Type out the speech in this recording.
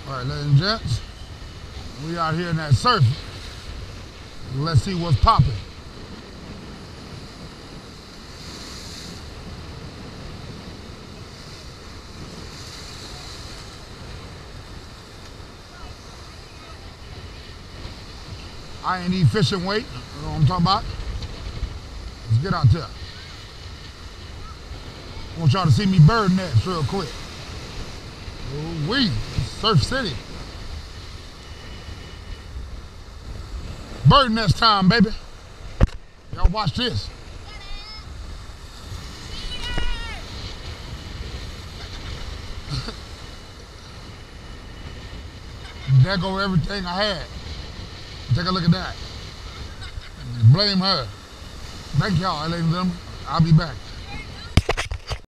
All right, ladies and gents, we out here in that surf. Let's see what's popping. I ain't even fishing weight. You know what I'm talking about? Let's get out there. I want y'all to see me bird nest real quick. Ooh-wee, Surf City. Bird nest time, baby. Y'all watch this. There go everything I had. Take a look at that. Blame her. Thank y'all, ladies and gentlemen. I'll be back.